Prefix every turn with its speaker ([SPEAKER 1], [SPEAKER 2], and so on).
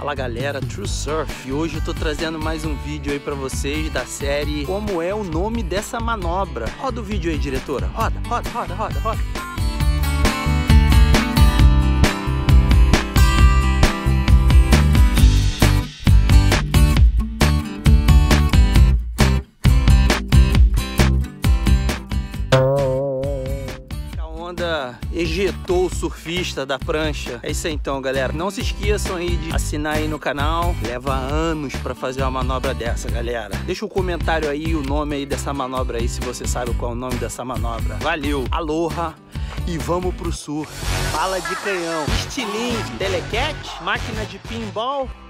[SPEAKER 1] Fala galera, True Surf, e hoje eu tô trazendo mais um vídeo aí pra vocês da série Como é o nome dessa manobra. Roda o vídeo aí, diretora, roda. Onda ejetou o surfista da prancha. É isso aí então, galera. Não se esqueçam aí de assinar aí no canal. Leva anos pra fazer uma manobra dessa, galera. Deixa um comentário aí, o nome aí dessa manobra aí, se você sabe qual é o nome dessa manobra. Valeu, aloha e vamos pro surf. Bala de canhão, estilingue, telecat, máquina de pinball.